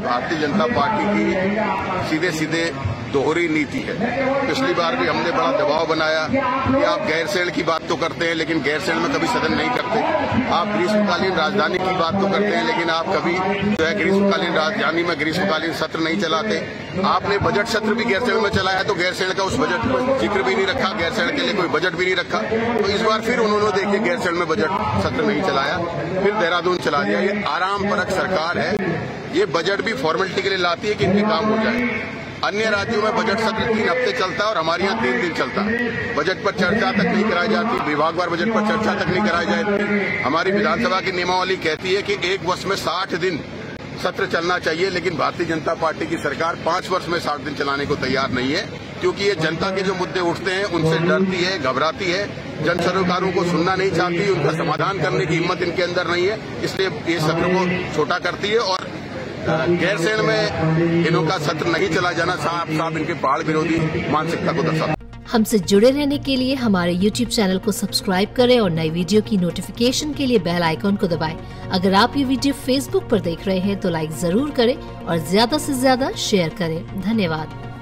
Bharatiya Janata party की सीधे सीधे दोहरी नीति है। पिछली बार भी हमने बड़ा दबाव बनाया कि आप गैरसैंण की बात तो करते हैं लेकिन गैरसैंण में कभी सदन नहीं करते। आप ग्रीष्मकालीन राजधानी की बात तो करते हैं लेकिन आप कभी जो है ग्रीष्मकालीन राजधानी में ग्रीष्मकालीन सत्र नहीं चलाते। आपने बजट सत्र भी गैरसैंण में चलाया तो गैरसैंण का उस बजट में जिक्र भी नहीं रखा, गैरसैंण के लिए कोई बजट भी नहीं रखा। तो इस बार फिर उन्होंने देखिए गैरसैंण में बजट सत्र नहीं चलाया, फिर देहरादून चला दिया। ये आराम परक सरकार है। ये बजट भी फॉर्मेलिटी के लिए लाती है कि इनके काम हो जाए। अन्य राज्यों में बजट सत्र 3 हफ्ते चलता है और हमारे यहाँ 3 दिन चलता है। बजट पर चर्चा तक नहीं कराई जाती, विभागवार बजट पर चर्चा तक नहीं कराई जाती। हमारी विधानसभा की नियमावली कहती है कि 1 वर्ष में 60 दिन सत्र चलना चाहिए, लेकिन भारतीय जनता पार्टी की सरकार 5 वर्ष में 60 दिन चलाने को तैयार नहीं है, क्योंकि ये जनता के जो मुद्दे उठते हैं उनसे डरती है, घबराती है, जन सरोकारों को सुनना नहीं चाहती, उनका समाधान करने की हिम्मत इनके अंदर नहीं है, इसलिए ये सत्र को छोटा करती है। और गैरसैंण में इनका सत्र नहीं चला जाना साफ इनके पहाड़ विरोधी मानसिकता को दर्शाता है। हमसे जुड़े रहने के लिए हमारे YouTube चैनल को सब्सक्राइब करें और नई वीडियो की नोटिफिकेशन के लिए बेल आइकॉन को दबाएं। अगर आप ये वीडियो Facebook पर देख रहे हैं तो लाइक जरूर करें और ज्यादा से ज्यादा शेयर करें। धन्यवाद।